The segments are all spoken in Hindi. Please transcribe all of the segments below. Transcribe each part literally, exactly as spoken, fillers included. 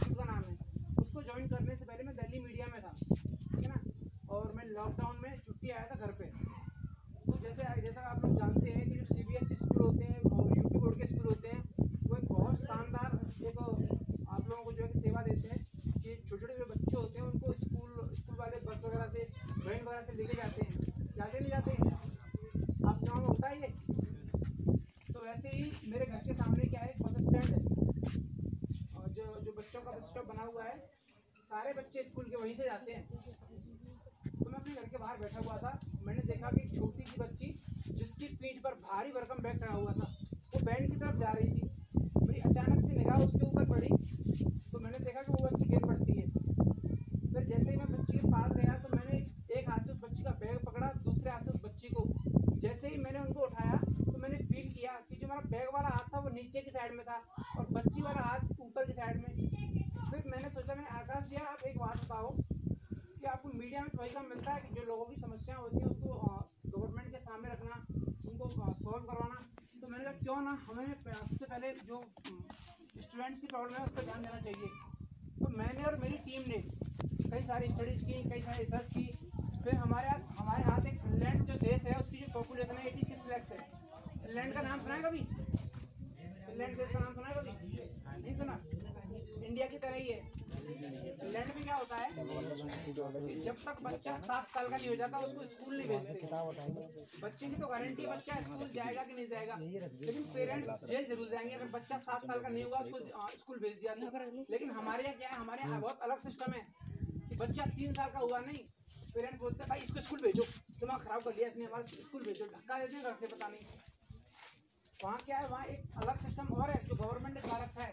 इंस्टीट्यूट का नाम है, उसको ज्वाइन करने से पहले मैं दिल्ली मीडिया में था, ठीक है ना, और मैं लॉकडाउन में छुट्टी आया था घर पे। तो जैसे जैसा आप लोग जानते हैं कि जो C B S E school होते हैं और यू पी बोर्ड के स्कूल होते हैं, वो एक बहुत शानदार एक आप लोगों को जो है कि सेवा देते हैं कि छोटे छोटे जो बच्चे होते हैं उनको स्कूल स्कूल वाले बस वगैरह से वैन वगैरह से लेके जाते हैं, जाते नहीं जाते हैं, आप गाँव में होता है ये। तो वैसे ही मेरे घर के सामने क्या है, बस स्टैंड है, और जो जो बच्चों का बस स्टॉप बना हुआ है, सारे बच्चे स्कूल के वहीं से जाते हैं। तो मैं अपने घर के बाहर बैठा हुआ था, मैंने देखा कि एक छोटी सी बच्ची जिसकी पीठ पर भारी भरकम बैग टंगा हुआ था, वो वैन की तरफ जा रही थी। मेरी अचानक से निगाह उसके ऊपर पड़ी, तो मैंने देखा कि वो बच्ची गिर पड़ती है। फिर जैसे ही मैं बच्ची के पास गया तो मैंने एक हाथ से उस बच्ची का बैग पकड़ा, दूसरे हाथ से उस बच्ची को, जैसे ही मैंने उनको उठाया तो मैंने फील किया कि जो मेरा बैग वाला हाथ था वो नीचे की साइड में था और बच्ची वाला हाथ ऊपर की साइड में। फिर मैंने सोचा, मैंने आकाश जी आप एक बात बताओ कि आपको मीडिया में तो वही काम मिलता है कि जो लोगों की समस्याएं होती हैं उसको गवर्नमेंट के सामने रखना, उनको सॉल्व करवाना, तो मैंने कहा क्यों ना हमें सबसे पहले जो स्टूडेंट्स की प्रॉब्लम है उस पर ध्यान देना चाहिए। तो मैंने और मेरी टीम ने कई सारी स्टडीज़ की, कई सारी रिसर्च की। फिर हमारे यहाँ हमारे हाथ एक फिनलैंड जो देश है उसकी जो पॉपुलेशन है एटी सिक्स लैक्स है। फिनलैंड का नाम सुना है कभी? फिनलैंड देश का नाम सुना है कभी? नहीं सुना? इंडिया की तरह ही है। फिनलैंड में क्या होता है कि जब तक बच्चा सात साल का नहीं हो जाता उसको स्कूल नहीं भेजते। बच्चे की तो गारंटी बच्चा स्कूल जाएगा कि नहीं जाएगा, लेकिन पेरेंट्स जेल जरूर जाएंगे अगर बच्चा सात साल का नहीं हुआ उसको स्कूल भेज दिया तो। लेकिन हमारे यहाँ क्या है, हमारे यहाँ बहुत अलग सिस्टम है कि बच्चा तीन साल का हुआ नहीं, पेरेंट्स बोलते हैं भाई इसको स्कूल भेजो, दिमाग खराब कर लिया इसने हमारा, स्कूल भेजो, धक्का देते हैं घर से, पता नहीं। वहाँ क्या है, वहाँ एक अलग सिस्टम और है जो गवर्नमेंट ने चला रखा है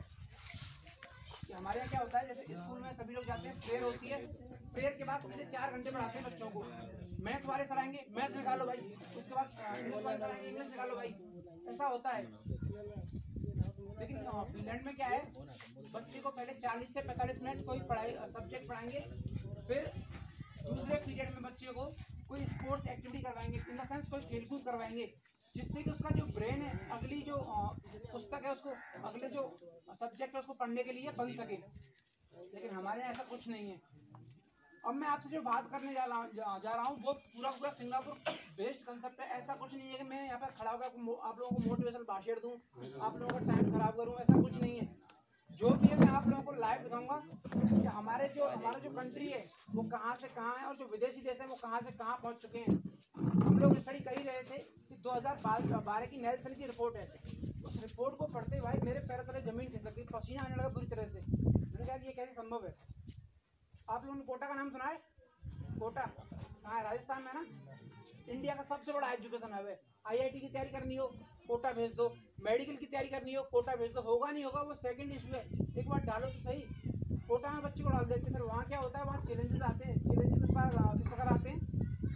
कि हमारे यहाँ क्या होता है, जैसे स्कूल में सभी लोग जाते हैं, प्रेयर होती है, प्रेयर के बाद सीधे चार घंटे पढ़ाते हैं बच्चों को। मैथ वाले सर आएंगे, मैथ निकालो भाई, उसके बाद इंग्लिश वाले सर आएंगे, इंग्लिश निकालो भाई, ऐसा होता है। लेकिन फिनलैंड में क्या है, बच्चे को पहले चालीस से पैंतालीस मिनट कोई पढ़ाई सब्जेक्ट पढ़ाएंगे, फिर दूसरे पीरियड में बच्चे को कोई स्पोर्ट्स एक्टिविटी करवाएंगे, इन द सेंस कोई खेलकूद करवाएंगे, जिससे कि उसका जो ब्रेन है अगली जो पुस्तक है उसको, अगले जो सब्जेक्ट है उसको पढ़ने के लिए बन सके। लेकिन हमारे यहाँ ऐसा कुछ नहीं है। अब मैं आपसे जो बात करने जा रहा जा, जा रहा हूँ वो पूरा पूरा सिंगापुर बेस्ड कंसेप्ट है। ऐसा कुछ नहीं है कि मैं यहाँ पर खड़ा होकर आप लोगों को मोटिवेशनल भाषण दूँ, आप लोगों का टाइम खराब करूँ, ऐसा कुछ नहीं है। जो भी है मैं आप लोगों को लाइव दिखाऊंगा कि हमारे जो हमारा जो कंट्री है वो कहाँ से कहाँ है और जो विदेशी देश है वो कहाँ से कहाँ पहुँच चुके हैं। हम लोग स्टडी कर ही रहे थे कि दो हज़ार बारह की नेल्सन की रिपोर्ट है, उस रिपोर्ट को पढ़ते भाई मेरे पैरों तले जमीन खिसक गई, पसीना आने लगा बुरी तरह से। मैंने कहा ये कैसे संभव है। आप लोगों ने कोटा का नाम सुना है? कोटा कहाँ है? राजस्थान में ना। इंडिया का सबसे बड़ा एजुकेशन हब है। आई आई टी की तैयारी करनी हो कोटा भेज दो, मेडिकल की तैयारी करनी हो कोटा भेज दो, होगा नहीं होगा वो सेकंड इशू है, एक बार डालो तो सही। कोटा में बच्चे को डाल देते हैं, फिर वहाँ क्या होता है, वहाँ चैलेंजेस आते हैं। चैलेंजेस किस प्रकार आते हैं?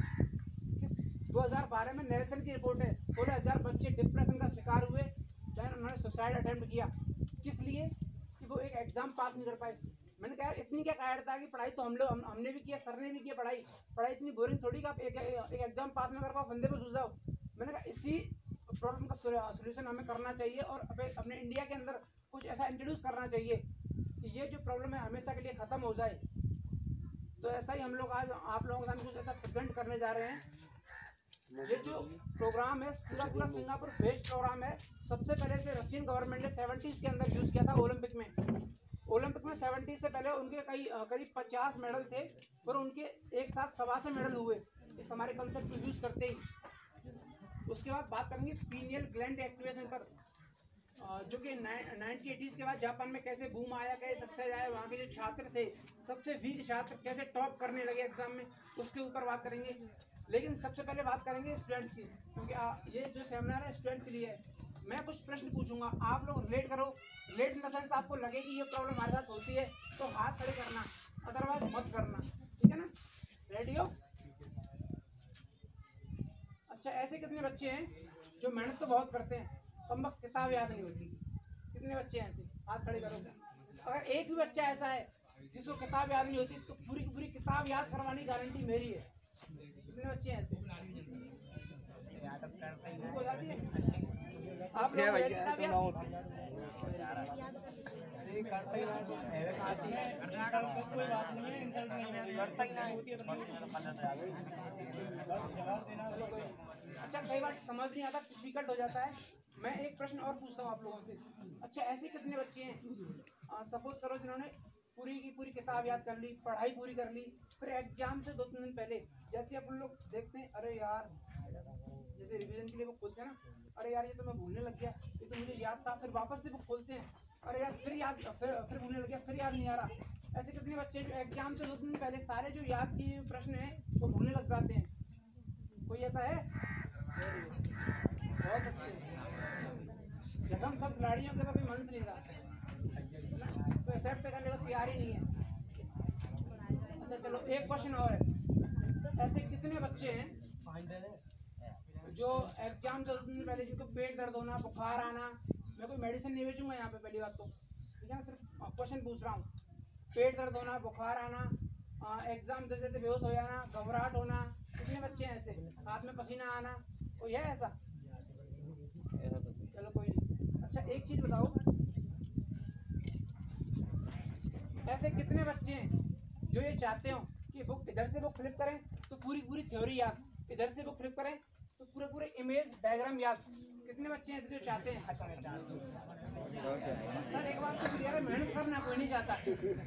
दो हज़ार बारह में नेल्सन की रिपोर्ट है, सोलह हजार बच्चे डिप्रेशन का शिकार हुए, देन उन्होंने सुसाइड अटेम्प्ट किया। किस लिए? कि वो एक एग्जाम पास नहीं कर पाए। मैंने कहा इतनी क्या कायरता कि पढ़ाई तो हम लोग हम, हमने भी किया, सर ने भी किया, पढ़ाई पढ़ाई इतनी बोरिंग थोड़ी कि आप एक, एक एग्जाम पास नहीं कर पाओ, फंदे पे सूझ जाओ। मैंने कहा इसी प्रॉब्लम का सोल्यूशन हमें करना चाहिए और अपने इंडिया के अंदर कुछ ऐसा इंट्रोड्यूस करना चाहिए कि ये जो प्रॉब्लम है हमेशा के लिए ख़त्म हो जाए। तो ऐसा ही हम लोग आज आप लोगों के सामने कुछ ऐसा प्रेजेंट करने जा रहे हैं। ये जो प्रोग्राम है पूरा पूरा सिंगापुर बेस्ड प्रोग्राम है। सबसे पहले से रशियन गवर्नमेंट ने सेवेंटीज़ के अंदर यूज़ किया था ओलंपिक में। ओलंपिक में सेवेंटीज़ से पहले उनके कई करीब पचास मेडल थे और उनके एक साथ सवा से मेडल हुए इस हमारे कंसेप्ट को यूज़ करते ही। उसके बाद बात करेंगे पीनियल ग्लैंड एक्टिवेशन पर, जो कि नाइनटीन एटीज़ के बाद जापान में कैसे बूम आया, कैसे सक्सेस आया, वहाँ के जो छात्र थे सबसे वीक छात्र कैसे टॉप करने लगे एग्जाम में, उसके ऊपर बात करेंगे। लेकिन सबसे पहले बात करेंगे स्टूडेंट्स की, क्योंकि ये जो सेमिनार है स्टूडेंट्स के लिए है। मैं कुछ प्रश्न पूछूंगा, आप लोग रिलेट करो। रिलेट इन द सेंस आपको लगे कि ये प्रॉब्लम हमारे साथ होती है तो हाथ खड़े करना, अदरवाइज मत करना, ठीक है ना? रेडी हो? अच्छा, ऐसे कितने बच्चे हैं जो मेहनत तो बहुत करते हैं, कम वक्त किताब याद नहीं होती? कितने बच्चे हैं ऐसे? हाथ खड़े करोगे। अगर एक भी बच्चा ऐसा है जिसको किताब याद नहीं होती तो पूरी की पूरी किताब याद करवाने की गारंटी मेरी है। कितने बच्चे हैं ऐसे? आप लोग किताब याद? अच्छा कई बार समझ नहीं आता, डिफिकल्ट हो जाता है। मैं एक प्रश्न और पूछता हूँ आप लोगों से। अच्छा ऐसे कितने बच्चे हैं, सपोज करो जिन्होंने पूरी की पूरी किताब याद कर ली, पढ़ाई पूरी कर ली, फिर एग्जाम से दो तीन दिन पहले जैसे अपन लोग देखते हैं, अरे यार जैसे रिवीजन के लिए वो खोलते हैं ना, अरे यार ये तो मैं भूलने लग गया, ये तो मुझे याद था, फिर वापस से वो खोलते हैं, अरे यार फिर याद फिर फिर भूलने लग गया, फिर याद नहीं आ रहा। ऐसे कितने बच्चे जो एग्जाम से दो दिन पहले सारे जो याद किए प्रश्न हैं वो भूलने लग जाते हैं? कोई ऐसा है? बहुत अच्छे। जगह सब खिलाड़ियों के पास मन से नहीं रहा, तो एक्सेप्ट करने को तैयार ही नहीं है। अच्छा चलो एक क्वेश्चन और है। ऐसे कितने बच्चे हैं जो एग्जाम से दो दिन पहले जिनको पेट दर्द होना, बुखार आना, मैं कोई मेडिसिन नहीं बेचूंगा यहाँ पे पहली बात तो, ठीक है ना, सिर्फ क्वेश्चन पूछ रहा हूँ। पेट दर्द होना, बुखार आना, एग्जाम देते देते बेहोश हो जाना, घबराहट होना, कितने बच्चे हैं ऐसे? हाथ में पसीना आना, कोई है ऐसा? चलो कोई नहीं। अच्छा एक चीज बताओ, ऐसे कितने बच्चे हैं जो ये चाहते हो कि बुक इधर से बुक फ्लिप करें तो पूरी पूरी थ्योरी याद, इधर से बुक फ्लिप करें तो पूरे पूरे इमेज डायग्राम याद? कितने बच्चे हैं जो चाहते हैं? सर एक बात तो क्लियर है, मेहनत करना कोई नहीं चाहता।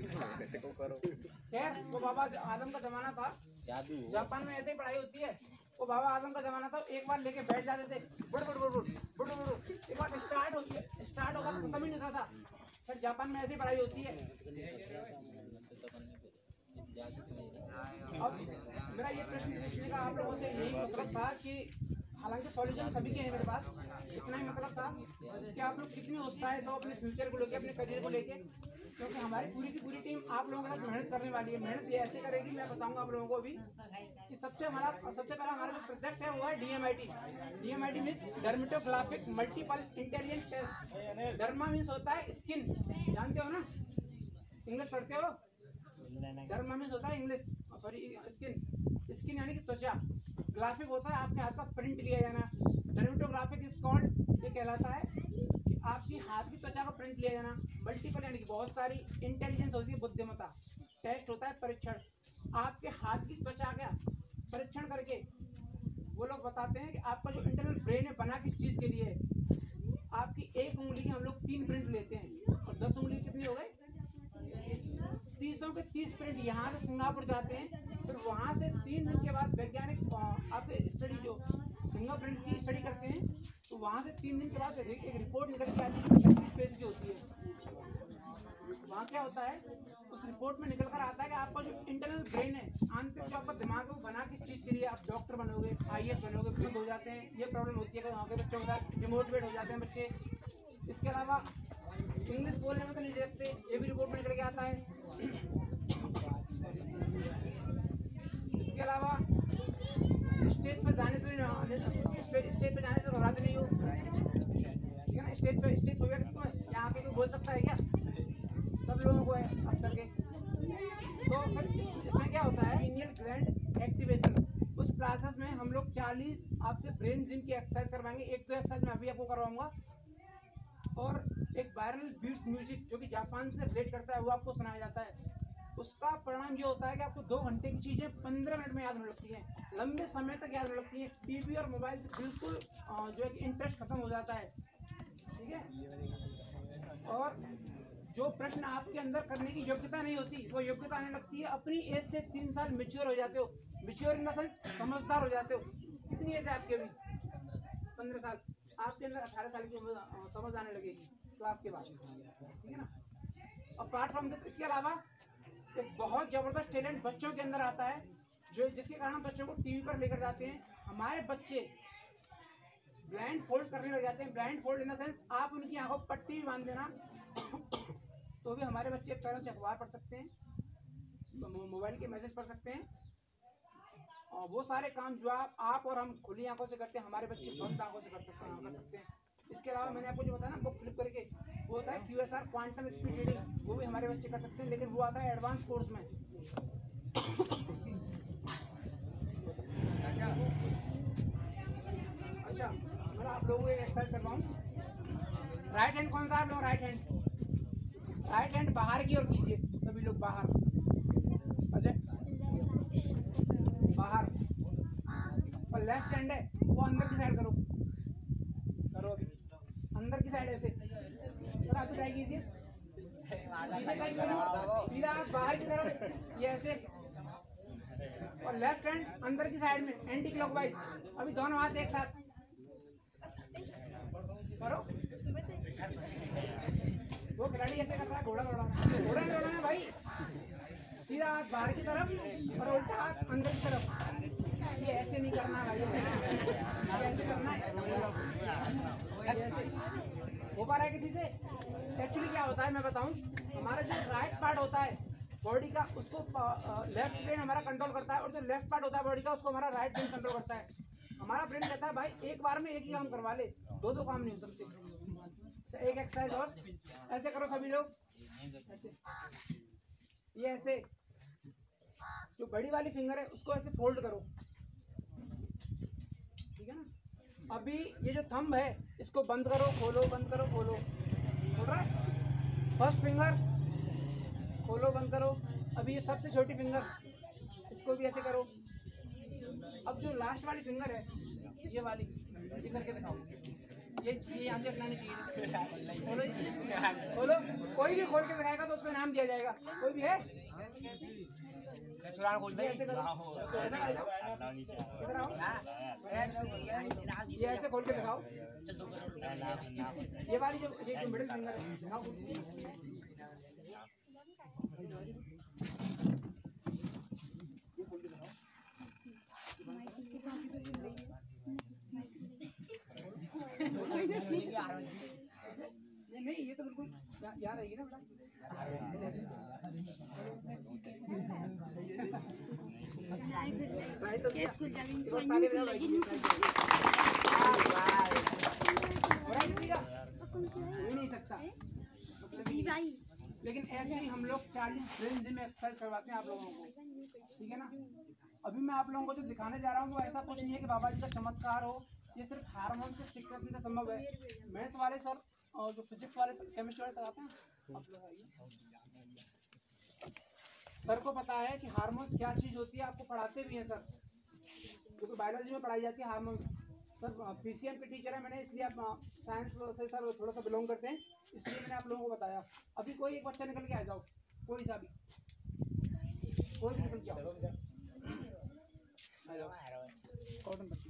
खैर वो बाबा आदम का जमाना था, जापान में ऐसे ही पढ़ाई होती है। वो बाबा आदम का जमाना था, एक बार लेके बैठ जाते थे, बुड़ बुड़ बुड़ बुड़ बुड़ बुड़, एक बार स्टार्ट होती है, स्टार्ट होगा तो खत्म ही नहीं था। फिर जापान में ऐसी पढ़ाई होती है। अब मेरा ये प्रश्न पूछने का आप लोगों से यही मतलब था कि हालांकि सॉल्यूशन सभी के हैं मेरे पास, इतना ही मतलब था कि आप लोग कितने उत्साहित हो अपने फ्यूचर को लेके, अपने करियर को लेके, क्योंकि हमारी पूरी की पूरी टीम आप लोगों के साथ मेहनत करने वाली है। मेहनत ये ऐसे करेगी, मैं बताऊंगा आप लोगों को अभी कि सबसे हमारा सबसे पहला हमारा जो प्रोजेक्ट है वो है D M I T. D M I T means dermatographic multiple intelligent test. Derma means होता है स्किन, जानते हो ना, इंग्लिश पढ़ते हो? डर्मा मीन्स होता है इंग्लिश, सॉरी स्किन, स्किन यानी कि त्वचा। ग्राफिक होता है आपके हाथ का प्रिंट लिया जाना। डर्मेटोग्राफिक इज कॉल्ड, ये कहलाता है कि आपकी हाथ की त्वचा का प्रिंट लिया जाना। मल्टीपल यानी कि बहुत सारी, इंटेलिजेंस होती है बुद्धिमत्ता। टेस्ट होता है परीक्षण, आपके हाथ की त्वचा का परीक्षण करके वो लोग बताते हैं कि आपका जो इंटरनल ब्रेन है बना किस चीज के लिए है। आपकी एक उंगली की हम लोग तीन प्रिंट लेते हैं और दस उंगली कितनी हो गई? तीसों के तीस प्रिंट यहाँ से सिंगापुर जाते हैं। फिर वहाँ से तीन दिन के बाद वैज्ञानिक आपके स्टडी जो फिंगरप्रिंट की स्टडी करते हैं, तो वहाँ से तीन दिन के बाद एक रिपोर्ट निकल के आती है, छत्तीस पेज की होती है। वहाँ क्या होता है, उस रिपोर्ट में निकल कर आता है कि आपका जो इंटरनल ब्रेन है, आंतरिक जो आपका दिमाग है, वो बना किस चीज़ के लिए। आप डॉक्टर बनोगे, आई ए एस बनोगे, खुद हो जाते हैं, ये प्रॉब्लम होती है कि वहाँ के बच्चों के साथ डिमोटिवेट हो जाते हैं बच्चे। इसके अलावा इंग्लिश बोलने में तो नहीं देखते, ये भी रिपोर्ट में निकल के आता है। इसके अलावा स्टेज पर जाने से स्टेज पर जाने से घबराते नहीं हो, ठीक है ना। स्टेज पर स्टेज फोबिया किसको है? यहाँ पे कोई बोल सकता है क्या? सब लोगों को है अक्सर के। तो फिर इसमें क्या होता है, पीनियल ग्लैंड एक्टिवेशन। उस क्लासेस में हम लोग चालीस आपसे ब्रेन जिम की एक्सरसाइज करवाएंगे। एक तो एक्सरसाइज मैं अभी आपको करवाऊंगा, और एक वायरल बीट्स म्यूजिक जो कि जापान से रिलेट करता है वो आपको सुनाया जाता है। उसका परिणाम ये होता है कि आपको दो घंटे की चीज़ें पंद्रह मिनट में याद होने लगती हैं, लंबे समय तक याद होने लगती हैं। टीवी और मोबाइल से बिल्कुल जो है कि इंटरेस्ट खत्म हो जाता है, ठीक है। और जो प्रश्न आपके अंदर करने की योग्यता नहीं होती, वो योग्यता आने लगती है। अपनी एज से तीन साल मैच्योर हो जाते हो, मैच्योर इन द सेंस समझदार हो जाते हो। कितनी एज है आपके अभी? पंद्रह साल। आपके अंदर अठारह साल की उम्र समझ आने लगेगी क्लास के बाद, ठीक है ना। अपार्ट फ्रॉम दिस, इसके अलावा एक बहुत जबरदस्त टैलेंट बच्चों के अंदर आता है, जो जिसके कारण हम बच्चों को टीवी पर लेकर जाते हैं। हमारे बच्चे ब्लाइंड फोल्ड करने लग जाते हैं। Blindfold in the sense आप उनकी आंखों पर पट्टी भी बांध देना तो भी हमारे बच्चे पैरों से अखबार पढ़ सकते हैं, मोबाइल के मैसेज पढ़ सकते हैं, और वो सारे काम जो आप आप और हम खुली आंखों से करते हैं, हमारे बच्चे बंद आंखों से कर सकते हैं कर सकते हैं इसके अलावा मैंने आपको जो बताया ना बुक फ्लिप करके, वो होता है Q S R quantum speed reading, वो भी हमारे बच्चे कर सकते हैं, लेकिन वो आता है एडवांस कोर्स में। अच्छा मैं आप लोगों को एक एक्सरसाइज करवाऊँ। राइट हैंड कौन सा आप लोग? राइट हैंड राइट हैंड बाहर की ओर कीजिए सभी लोग, बाहर। अजय बाहर। और लेफ्ट हैंड है वो अंदर की साइड करो, करो अभी अंदर की साइड ऐसे। तो आप ट्राई कीजिए सीधा आप बाहर की तरफ, ये ऐसे। और लेफ्ट हैंड अंदर की साइड में एंटी क्लॉकवाइज। अभी दोनों हाथ एक साथ करो। वो खिलाड़ी ऐसे कर रहा है, घोड़ा दौड़ाना, घोड़ा दौड़ाना है भाई। सीधा हाथ बाहर की तरफ और उल्टा हाथ अंदर की तरफ। ये ऐसे नहीं करना भाई, ये ऐसे करना है। ऐसे हो पा रहा है किसी से? एक्चुअली क्या होता है मैं बताऊं, हमारा जो राइट पार्ट होता है बॉडी का, उसको लेफ्ट ब्रेन हमारा कंट्रोल करता है, और जो लेफ्ट पार्ट होता है बॉडी का, उसको हमारा राइट ब्रेन कंट्रोल करता है। हमारा ब्रेन कहता है भाई एक बार में एक ही काम करवा ले, दो दो काम नहीं हो सकते। तो एक एक्सरसाइज और ऐसे करो सभी लोग, ऐसे। ये ऐसे जो बड़ी वाली फिंगर है उसको ऐसे फोल्ड करो, ठीक है ना। अभी ये जो थंब है इसको बंद करो खोलो, बंद करो खोलो, हो रहा है। फर्स्ट फिंगर खोलो बंद करो। अभी ये सबसे छोटी फिंगर, इसको भी ऐसे करो। अब जो लास्ट वाली फिंगर है ये वाली, ये करके दिखाओ। ये ये यहाँ से अपनानी चाहिए। खोलो खोलो, कोई भी खोल के दिखाएगा तो उसको इनाम दिया जाएगा। कोई भी है? ऐसे करो, इधर आओ, ये ऐसे खोल के दिखाओ। ये वाली जो ये जो मिडिल फिंगर है दिखाओ। नहीं नहीं ये तो बिल्कुल याद रहेगी ना बेटा। नहीं सकता लेकिन ऐसे ही हम लोग चालीस दिन में एक्सरसाइज करवाते हैं आप लोगों को, ठीक है ना। अभी मैं आप लोगों को जो दिखाने जा रहा हूँ वो ऐसा कुछ नहीं है कि बाबा जी का चमत्कार हो, ये सिर्फ हार्मोन के सीक्रेट से संभव है। मैथ वाले सर और जो फिजिक्स वाले केमिस्ट्री वाले कराते हैं आप लोग आइए, सर को पता है कि हार्मोन्स क्या चीज़ होती है, आपको पढ़ाते भी हैं सर, क्योंकि बायोलॉजी में पढ़ाई जाती है हार्मोन्स। सर पीसीएम के टीचर है, मैंने इसलिए आप साइंस से सर थोड़ा सा बिलोंग करते हैं, इसलिए मैंने आप लोगों को बताया। अभी कोई एक बच्चा निकल के आ जाओ, कोई सा भी, कोई भी निकल के आओ। कॉटन बच्ची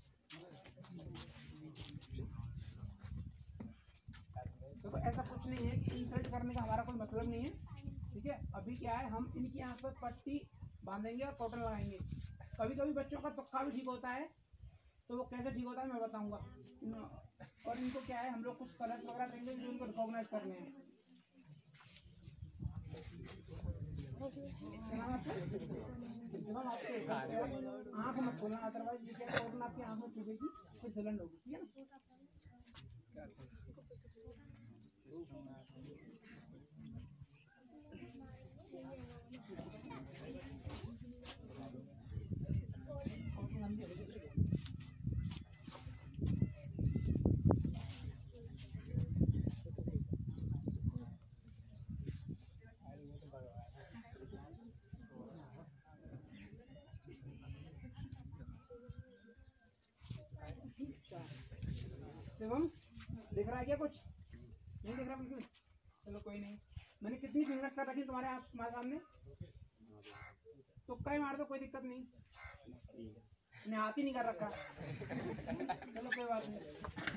देखो, ऐसा कुछ नहीं है कि इंसल्ट करने का हमारा कोई मतलब नहीं है, ठीक है। अभी क्या है, हम इनकी आँख पर पट्टी बांधेंगे और कॉटन लगाएंगे। कभी कभी बच्चों का तुक्का भी ठीक होता है, तो वो कैसे ठीक होता है मैं बताऊंगा। और इनको क्या है, हम लोग कुछ कलर्स वगैरह देंगे जो इनको रिकॉग्नाइज करने हैं। आँख मत खोलना, अदरवाइज ये क्या कॉटन आपकी आँख में चुभेगी, फिर जलन होगी, ठीक है ना। शिवम दिख रहा है क्या? कुछ नहीं दिख रहा बिल्कुल? चलो कोई नहीं। मैंने कितनी फिंगर्स कर रखी तुम्हारे आप तुम्हारे सामने, तुक्का ही मार दो, कोई दिक्कत नहीं। मैंने हाथ ही नहीं कर रखा। चलो कोई बात नहीं।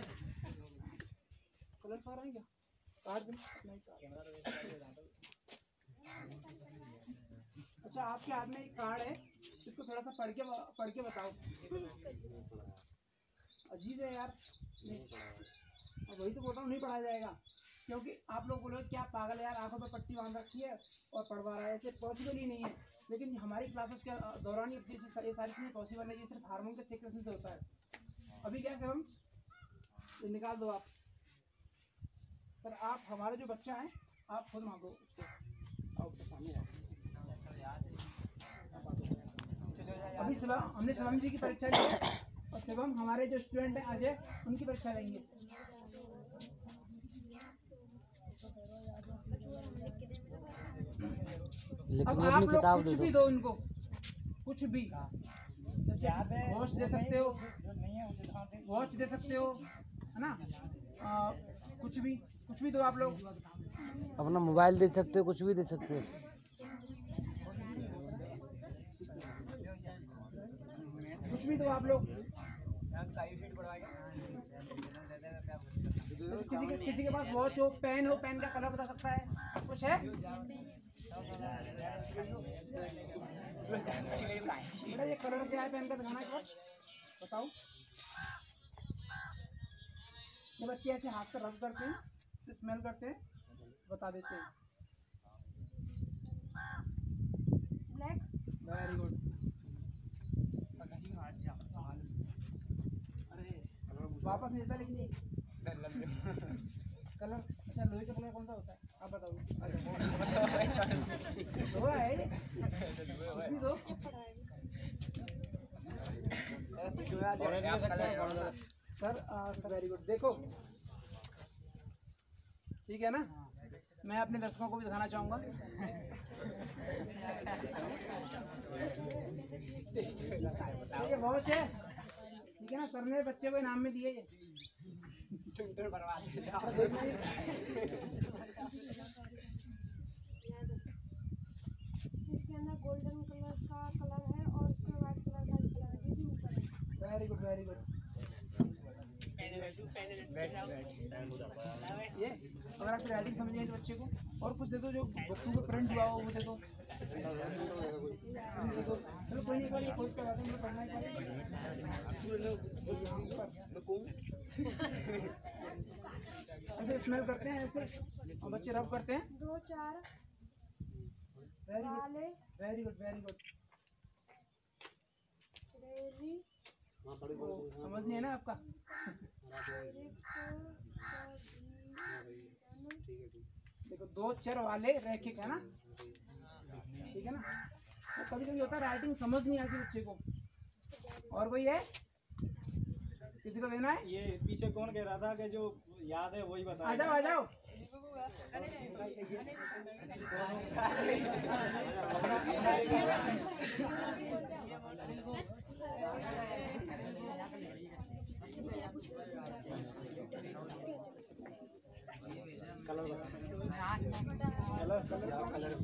कलर पा रहा है क्या? काट दो। अच्छा, आपके हाथ में एक कार्ड है, इसको थोड़ा सा पढ़ के पढ़ के बताओ। अजीब है यार, वही तो बोल रहा हूँ, नहीं पढ़ाया जाएगा, क्योंकि आप लोग बोलोगे क्या पागल है यार, आंखों पे पट्टी बांध रखी है और पढ़वा रहा है, ऐसे पॉसिबल ही नहीं है। लेकिन हमारी क्लासेस के दौरान ये सारी चीज़ें पॉसिबल है, ये सिर्फ हार्मोन के सीक्रेशन से होता है। अभी क्या सर, हम ये निकाल दो आप। सर आप हमारे जो बच्चा है, आप खुद मांगो उसको, आपके सामने अभी शिवम, हमने शिवम जी की परीक्षा ली है, और शिवम हमारे जो स्टूडेंट हैं अजय, उनकी परीक्षा लेंगे। लेकिन अब ये आप अपनी लोग किताब कुछ दे दो। भी दो इनको, कुछ भी, जैसे वॉच दे सकते हो, वॉच दे सकते हो, है ना, आ, कुछ भी कुछ भी दो आप लोग। अपना मोबाइल दे सकते हो, कुछ भी दे सकते हो। कुछ भी दो आप लोग। किसी के किसी के पास वॉच हो, पेन हो, पेन का कलर बता सकता है, कुछ है? बेटा ये कलर क्या है पेन का, दिखाना एक बार, बताओ। ये बच्चे ऐसे हाथ से रब करते हैं, स्मेल करते हैं, बता देते हैं। Black, very good. वापस नहीं देता लेकिन कलर, अच्छा लोहे का कलर कौन सा होता है आप बताओ। लोहा है ये? कुछ भी दो। Sir very good. देखो ठीक है ना, मैं अपने दर्शकों को भी दिखाना चाहूँगा। ये वॉच है, ठीक है ना, सर ने बच्चे को इनाम में दिए ये। इसके अंदर गोल्डन कलर का कलर है और उसमें व्हाइट कलर का कलर है, ये भी ऊपर है। Very good very good. ये अगर आप राइटिंग समझ गए तो बच्चे को और कुछ दे दो, जो बच्चों को प्रिंट हुआ हो वो दे दो। दे दो, चलो कोई नहीं, एक बार ये खोज के बताते हैं, पढ़ना है। ऐसे स्मेल करते हैं ऐसे और बच्चे रब करते हैं। दो चार वेरी गुड वाले वेरी गुड वेरी गुड। रेरी समझ नहीं है ना आपका। देखो दो चर वाले रैखिक है ना, ठीक है ना। तो कभी कभी होता है राइटिंग समझ नहीं आती बच्चे को। और कोई है, किसी को देना है? ये पीछे कौन कह रहा था कि जो याद है वही बता। आ जाओ आ जाओ। कलर बता, कलर कलर कलर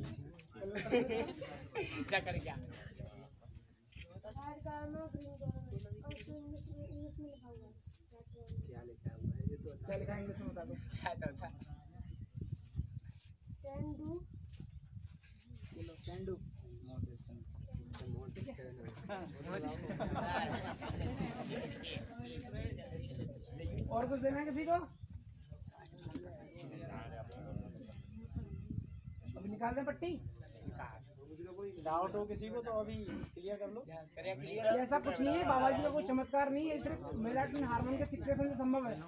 क्या कर क्या रेड कलर में ग्रीन कलर में और उसमें इंग्लिश में इंग्लिश में लिखा हुआ है। क्या लिखा हुआ है ये तो क्या लिखा है इंग्लिश में बता दो। कैन डू चलो कैन डू। और कुछ देना है किसी को? अभी निकाल दें पट्टी। डाउट हो किसी को तो अभी क्लियर कर लो। ऐसा कुछ नहीं है, बाबा जी का कोई चमत्कार नहीं है, सिर्फ मेलाटोनिन हार्मोन के सिक्रेशन से संभव है।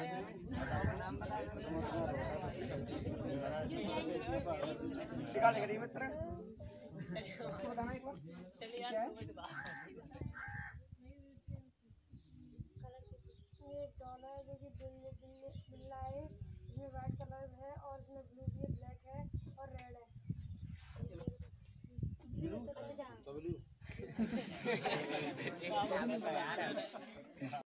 बताना एक बार क्या है? ये डॉलर है जो कि बिल्ला है, इसमें व्हाइट कलर है और इसमें ब्लू भी है, ब्लैक है और रेड है। डब्ल्यू